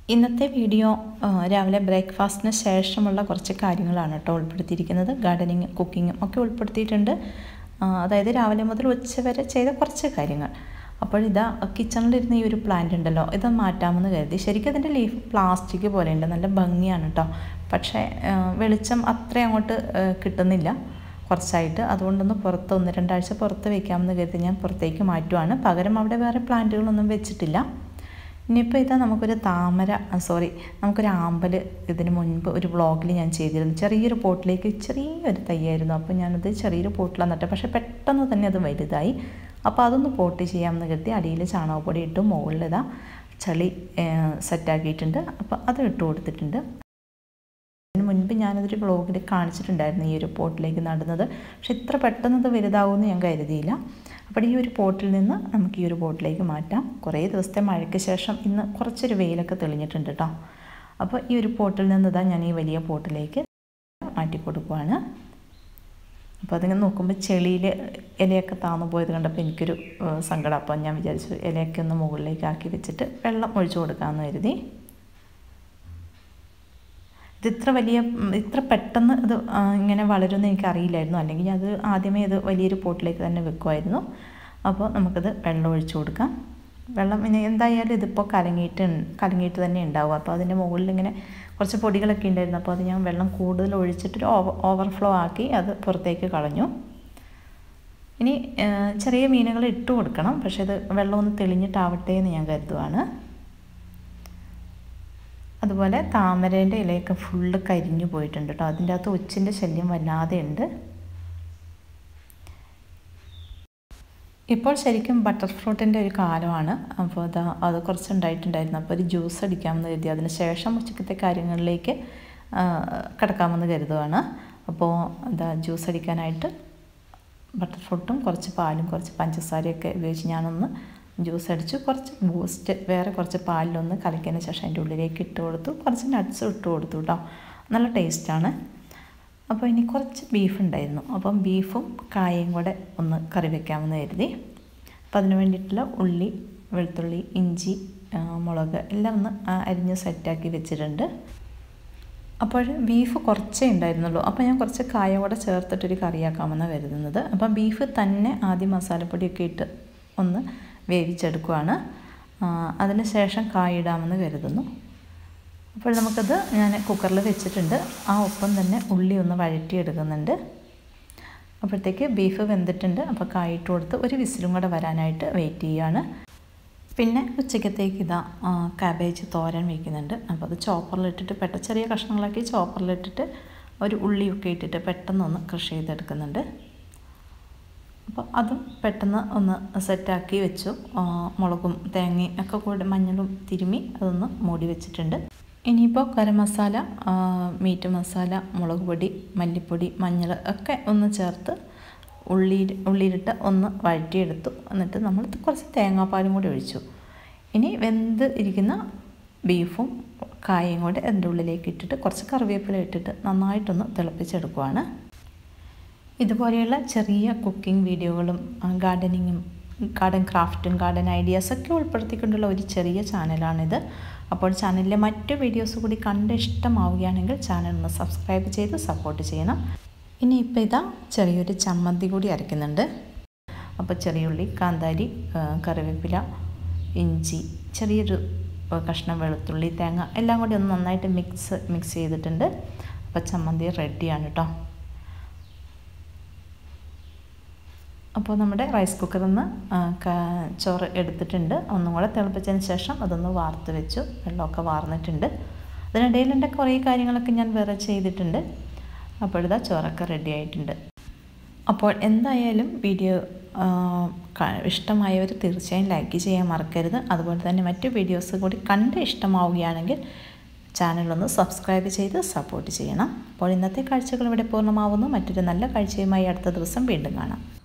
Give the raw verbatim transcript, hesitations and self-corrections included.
ഇന്നത്തെ വീഡിയോ രാവിലെ ബ്രേക്ക്ഫാസ്റ്റിന് ശേഷമുള്ള കുറച്ച് കാര്യങ്ങളാണ് കേട്ടോ ഉൾപ്പെടുത്തിയിരിക്കുന്നത്. ഗാർഡനിങ്, കുക്കിങ്ങും ഒക്കെ ഉൾപ്പെടുത്തിയിട്ടുണ്ട്. അതായത് രാവിലെ മുതൽ ഉച്ച വരെ ചെയ്ത കുറച്ച് കാര്യങ്ങൾ. അപ്പോൾ ഇതാ കിച്ചണിലിരുന്ന ഈ ഒരു പ്ലാന്റ് ഉണ്ടല്ലോ, ഇത് മാറ്റാമെന്ന് കരുതി. ശരിക്കും അതിൻ്റെ ലീഫ് പ്ലാസ്റ്റിക് പോലെയുണ്ട്, നല്ല ഭംഗിയാണ് കേട്ടോ. പക്ഷേ വെളിച്ചം അത്ര അങ്ങോട്ട് കിട്ടുന്നില്ല കുറച്ചായിട്ട്. അതുകൊണ്ടൊന്ന് പുറത്ത് ഒന്ന് രണ്ടാഴ്ച പുറത്ത് വയ്ക്കാമെന്ന് കരുതി ഞാൻ പുറത്തേക്ക് മാറ്റുവാണ്. പകരം അവിടെ വേറെ പ്ലാന്റുകളൊന്നും വെച്ചിട്ടില്ല. ഇനിയിപ്പോൾ ഇതാ നമുക്കൊരു താമര സോറി നമുക്കൊരു ആമ്പൽ ഇതിന് മുൻപ് ഒരു വ്ളോഗിൽ ഞാൻ ചെയ്തിരുന്നു. ചെറിയൊരു പോട്ടിലേക്ക് ചെറിയൊരു തൈയായിരുന്നു. അപ്പോൾ ഞാനത് ചെറിയൊരു പോട്ടിലാണ് നട്ടത്. പക്ഷേ പെട്ടെന്ന് തന്നെ അത് വലുതായി. അപ്പോൾ അതൊന്ന് പോട്ട് ചെയ്യാമെന്ന് കരുതി അടിയിൽ ചാണകപ്പൊടി ഇട്ടു, മുകളിൽ ഇതാ ചളി സെറ്റാക്കിയിട്ടുണ്ട്. അപ്പോൾ അത് ഇട്ട് കൊടുത്തിട്ടുണ്ട്. അതിന് മുൻപ് ഞാനതൊരു വ്ളോഗിൽ കാണിച്ചിട്ടുണ്ടായിരുന്നു ഈ ഒരു പോട്ടിലേക്ക് നടുന്നത്. പക്ഷെ ഇത്ര പെട്ടെന്ന് അത് വലുതാവുമെന്ന് ഞാൻ കരുതിയില്ല. അപ്പോൾ ഈ ഒരു പോട്ടിൽ നിന്ന് നമുക്ക് ഈ ഒരു പോട്ടിലേക്ക് മാറ്റാം. കുറേ ദിവസത്തെ മഴയ്ക്ക് ശേഷം ഇന്ന് കുറച്ചൊരു വെയിലൊക്കെ തെളിഞ്ഞിട്ടുണ്ട് കേട്ടോ. അപ്പോൾ ഈ ഒരു പോട്ടിൽ നിന്ന് ഇതാ ഞാൻ ഈ വലിയ പോട്ടിലേക്ക് മാറ്റി കൊടുക്കുവാണ്. അപ്പോൾ അതിങ്ങനെ നോക്കുമ്പോൾ ചെളിയിൽ ഇലയൊക്കെ താന്നു പോയത് കണ്ടപ്പോൾ എനിക്കൊരു സങ്കടം. അപ്പോൾ ഞാൻ വിചാരിച്ചു ഇലയൊക്കെ ഒന്ന് മുകളിലേക്ക് ആക്കി വെച്ചിട്ട് വെള്ളം ഒഴിച്ചു കൊടുക്കാമെന്ന് കരുതി. ഇത് ഇത്ര വലിയ ഇത്ര പെട്ടെന്ന് ഇത് ഇങ്ങനെ വളരുമെന്ന് എനിക്കറിയില്ലായിരുന്നു. അല്ലെങ്കിൽ അത് ആദ്യമേ ഇത് വലിയൊരു പോട്ടിലേക്ക് തന്നെ വെക്കുമായിരുന്നു. അപ്പോൾ നമുക്കത് വെള്ളം ഒഴിച്ചു കൊടുക്കാം. വെള്ളം ഇനി എന്തായാലും ഇതിപ്പോൾ കലങ്ങിയിട്ട് കലങ്ങിയിട്ട് തന്നെ ഉണ്ടാവും. അപ്പോൾ അതിൻ്റെ മുകളിൽ ഇങ്ങനെ കുറച്ച് പൊടികളൊക്കെ ഉണ്ടായിരുന്നു. അപ്പോൾ അത് ഞാൻ വെള്ളം കൂടുതൽ ഒഴിച്ചിട്ടൊരു ഓവർ ഓവർഫ്ലോ ആക്കി അത് പുറത്തേക്ക് കളഞ്ഞു. ഇനി ചെറിയ മീനുകൾ ഇട്ട് കൊടുക്കണം. പക്ഷേ ഇത് വെള്ളം ഒന്ന് തെളിഞ്ഞിട്ടാവട്ടെ എന്ന് ഞാൻ കരുതുവാണ്. അതുപോലെ താമരേൻ്റെ ഇലയൊക്കെ ഫുള്ള് കരിഞ്ഞു പോയിട്ടുണ്ട് കേട്ടോ. അതിൻ്റെ അകത്ത് ഒച്ചിൻ്റെ ശല്യം വല്ലാതെ ഉണ്ട്. ഇപ്പോൾ ശരിക്കും ബട്ടർ ഫ്രൂട്ടിൻ്റെ ഒരു കാലമാണ്. അപ്പോൾ അത് അത് കുറച്ചുണ്ടായിട്ടുണ്ടായിരുന്നു. അപ്പോൾ ഒരു ജ്യൂസ് അടിക്കാമെന്ന് കരുതി. അതിന് ശേഷം ഉച്ചക്കത്തെ കാര്യങ്ങളിലേക്ക് കിടക്കാമെന്ന് കരുതുവാണ്. അപ്പോൾ എന്താ ജ്യൂസ് അടിക്കാനായിട്ട് ബട്ടർ ഫ്രൂട്ടും കുറച്ച് പാലും കുറച്ച് പഞ്ചസാരയൊക്കെ ഉപയോഗിച്ച് ഞാനൊന്ന് ജ്യൂസ് അടിച്ചു. കുറച്ച് ബൂസ്റ്റ് വേറെ കുറച്ച് പാലിലൊന്ന് കലക്കിയതിന് ശേഷം അതിൻ്റെ ഉള്ളിലേക്ക് ഇട്ട് കൊടുത്തു. കുറച്ച് നട്ട്സ് ഇട്ട് കൊടുത്തു കേട്ടോ. നല്ല ടേസ്റ്റാണ്. അപ്പോൾ ഇനി കുറച്ച് ബീഫ് ഉണ്ടായിരുന്നു. അപ്പം ബീഫും കായയും കൂടെ ഒന്ന് കറി വയ്ക്കാമെന്ന് കരുതി. അപ്പോൾ അതിന് വേണ്ടിയിട്ടുള്ള ഉള്ളി, വെളുത്തുള്ളി, ഇഞ്ചി, മുളക് എല്ലാം ഒന്ന് അരിഞ്ഞ് സെറ്റാക്കി വെച്ചിട്ടുണ്ട്. അപ്പോൾ ബീഫ് കുറച്ചേ ഉണ്ടായിരുന്നുള്ളൂ. അപ്പോൾ ഞാൻ കുറച്ച് കായ കൂടെ ചേർത്തിട്ടൊരു കറിയാക്കാമെന്നാണ് കരുതുന്നത്. അപ്പം ബീഫ് തന്നെ ആദ്യം മസാലപ്പൊടിയൊക്കെ ഇട്ട് ഒന്ന് വേവിച്ചെടുക്കുകയാണ്. അതിന് ശേഷം കായ ഇടാമെന്ന് കരുതുന്നു. അപ്പോൾ നമുക്കത് ഞാൻ കുക്കറിൽ വെച്ചിട്ടുണ്ട്. ആ ഒപ്പം തന്നെ ഉള്ളി ഒന്ന് വഴറ്റിയെടുക്കുന്നുണ്ട്. അപ്പോഴത്തേക്ക് ബീഫ് വെന്തിട്ടുണ്ട്. അപ്പോൾ കായ ഇട്ട് കൊടുത്ത് ഒരു വിസിലും കൂടെ വരാനായിട്ട് വെയിറ്റ് ചെയ്യുകയാണ്. പിന്നെ ഉച്ചക്കത്തേക്ക് ഇതാ കാബേജ് തോരൻ വയ്ക്കുന്നുണ്ട്. അപ്പോൾ അത് ചോപ്പറിലിട്ടിട്ട് പെട്ട ചെറിയ കഷ്ണങ്ങളാക്കി ചോപ്പറിലിട്ടിട്ട് ഒരു ഉള്ളിയൊക്കെ ഇട്ടിട്ട് പെട്ടെന്നൊന്ന് ക്രഷ് ചെയ്തെടുക്കുന്നുണ്ട്. അപ്പോൾ അതും പെട്ടെന്ന് ഒന്ന് സെറ്റാക്കി വെച്ചു. മുളകും തേങ്ങയും ഒക്കെ കൂടി മഞ്ഞളും തിരുമ്മി അതൊന്ന് മൂടി വെച്ചിട്ടുണ്ട്. ഇനിയിപ്പോൾ ഗരം മസാല, മീറ്റ് മസാല, മുളക് പൊടി, മല്ലിപ്പൊടി, മഞ്ഞൾ ഒക്കെ ഒന്ന് ചേർത്ത് ഉള്ളി ഉള്ളിയിലിട്ട് ഒന്ന് വഴറ്റിയെടുത്തു. എന്നിട്ട് നമ്മൾ കുറച്ച് തേങ്ങാപ്പാലും കൂടി ഒഴിച്ചു. ഇനി വെന്ത് ഇരിക്കുന്ന ബീഫും കായയും കൂടി അതിൻ്റെ ഉള്ളിലേക്ക് ഇട്ടിട്ട് കുറച്ച് കറിവേപ്പില ഇട്ടിട്ട് നന്നായിട്ടൊന്ന് തിളപ്പിച്ചെടുക്കുവാണ്. ഇതുപോലെയുള്ള ചെറിയ കുക്കിംഗ് വീഡിയോകളും ഗാർഡനിങ്ങും ഗാർഡൻ ക്രാഫ്റ്റും ഗാർഡൻ ഐഡിയാസൊക്കെ ഉൾപ്പെടുത്തിക്കൊണ്ടുള്ള ഒരു ചെറിയ ചാനലാണിത്. അപ്പോൾ ചാനലിലെ മറ്റു വീഡിയോസ് കൂടി കണ്ട് ഇഷ്ടമാവുകയാണെങ്കിൽ ചാനൽ ഒന്ന് സബ്സ്ക്രൈബ് ചെയ്ത് സപ്പോർട്ട് ചെയ്യണം. ഇനിയിപ്പോൾ ഇതാ ചെറിയൊരു ചമ്മന്തി കൂടി അരയ്ക്കുന്നുണ്ട്. അപ്പോൾ ചെറിയുള്ളി, കാന്താരി, കറിവേപ്പില, ഇഞ്ചി, ചെറിയൊരു കഷ്ണം വെളുത്തുള്ളി, തേങ്ങ എല്ലാം കൂടി ഒന്ന് നന്നായിട്ട് മിക്സ് മിക്സ് ചെയ്തിട്ടുണ്ട്. അപ്പോൾ ചമ്മന്തി റെഡിയാണ് കേട്ടോ. അപ്പോൾ നമ്മുടെ റൈസ് കുക്കറിൽ നിന്ന് ചോറ് എടുത്തിട്ടുണ്ട്. ഒന്നും കൂടെ തിളപ്പിച്ചതിന് ശേഷം അതൊന്ന് വാർത്ത് വെച്ചു. വെള്ളമൊക്കെ വാർന്നിട്ടുണ്ട്. അതിനിടയിൽ എൻ്റെ കുറേ കാര്യങ്ങളൊക്കെ ഞാൻ വേറെ ചെയ്തിട്ടുണ്ട്. അപ്പോഴിതാ ചോറൊക്കെ റെഡി ആയിട്ടുണ്ട്. അപ്പോൾ എന്തായാലും വീഡിയോ ഇഷ്ടമായവർ തീർച്ചയായും ലൈക്ക് ചെയ്യാൻ മറക്കരുത്. അതുപോലെ തന്നെ മറ്റു വീഡിയോസ് കൂടി കണ്ട് ഇഷ്ടമാവുകയാണെങ്കിൽ ചാനലൊന്ന് സബ്സ്ക്രൈബ് ചെയ്ത് സപ്പോർട്ട് ചെയ്യണം. അപ്പോൾ ഇന്നത്തെ കാഴ്ചകൾ ഇവിടെ പൂർണ്ണമാവുന്നു. മറ്റൊരു നല്ല കാഴ്ചയുമായി അടുത്ത ദിവസം വീണ്ടും കാണാം.